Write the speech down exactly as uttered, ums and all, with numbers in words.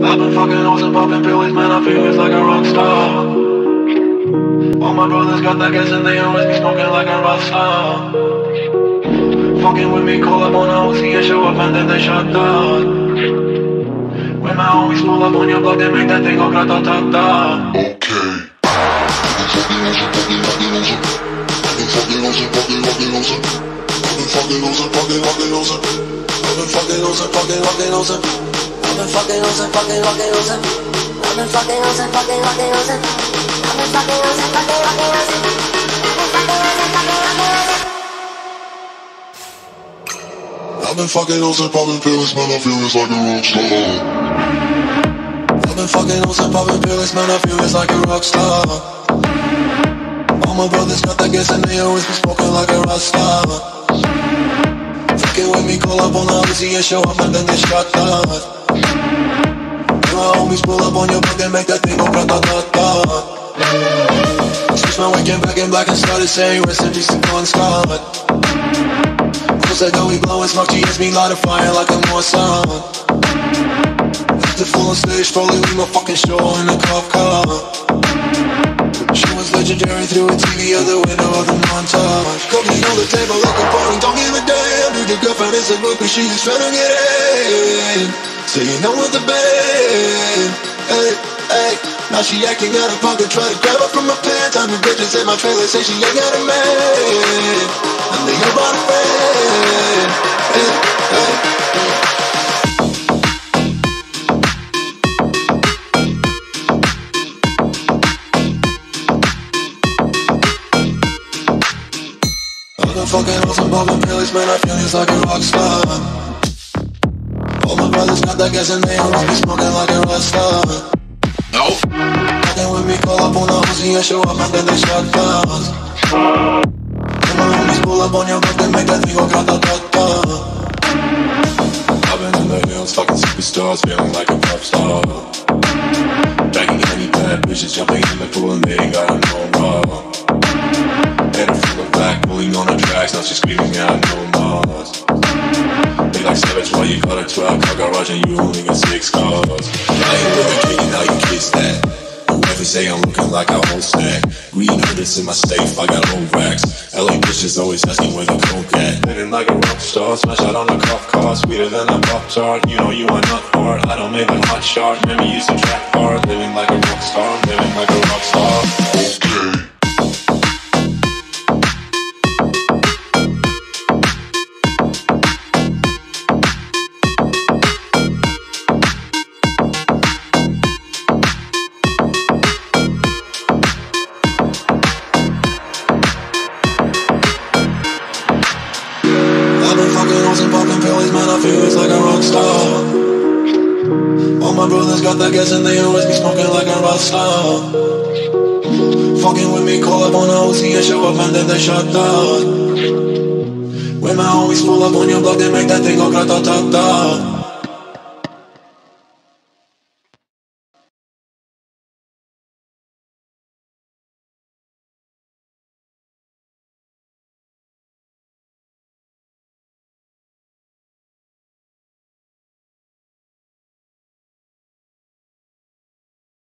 I've been fucking hoes and popping pills, man, I feel it's like a rock star. All my brothers got that gas and they always be smoking like a rock star. Fucking with me, call up on a O C and show up and then they shut down. When my homies pull up on your block, they make that thing go grata-ta-ta. Okay. Fucking losing, fucking, fucking losing. I've been fucking losing, fucking, fucking losing. I've been fucking losing, fucking, fucking losing. I've been fucking losing, fucking, fucking losing. I've been fucking losing, fucking, fucking losing. I've been fucking losing, fucking, fucking losing. I've been fucking losing, popping pills, man, I feel it's like a rock star. I've been fucking losing, popping pills, man, I feel it's like a rock star. All my brothers got that gas and they always be smoking like a rock star. Fucking with me, call up on the O C and show up and then they shut down. When my homies pull up on your block, they make that thing go grata-ta-ta. Switch my weekend back in black and started saying rest in peace to Bon Scott. Cause I know we blowin' smoke, G S me light a fire like a Mossad. After full on stage, probably leave my fucking show in a cop car. She was legendary through a T V out the window of the montage. Cooking on the table like a party, don't give a damn. Dude, your girlfriend is a book, but she just tryna get in. So you know what the band. Hey, hey. Now she acting out of pocket, try to grab her from my pants. I'm the bitches in my trailer, say she ain't got a man. And they about a man. Hey, hey. I've been fucking hoes and popping pills, man, I feel it's like a rock star. All my brothers got that gas and they always be smoking like a rock star. No. Fucking with me, call up on the O C and show up and then they shut down. When my homies pull up on your block, they make that thing go grata-ta-ta. I've been in the hills, fucking superstars, feeling like a pop star. Banging any bad bitches, jumping in the pool and they ain't got no problem. Had her full of black, pulling on her tracks, now she's screaming out no more. They like savage, why you got a twelve car garage and you only got six cars. I ain't living drinking, now you kiss that. Whoever say I'm looking like a whole stack. Green hundreds in my safe, I got old racks. L A bitches always asking where the coke at. Living like a rock star, smash out on a cop car. Sweeter than a pop tart, you know you are not hard. I don't make a hot shot, never used to track hard. Living like a rock star, living like a rock star. Okay. I've been fucking hoes and popping pills, man, I feel it's like a rock star. All my brothers got that gas and they always be smoking like a rock star. Fucking with me, call up on the O C and show up and then they shut down. When my homies pull up on your block, they make that thing go grata-ta-ta.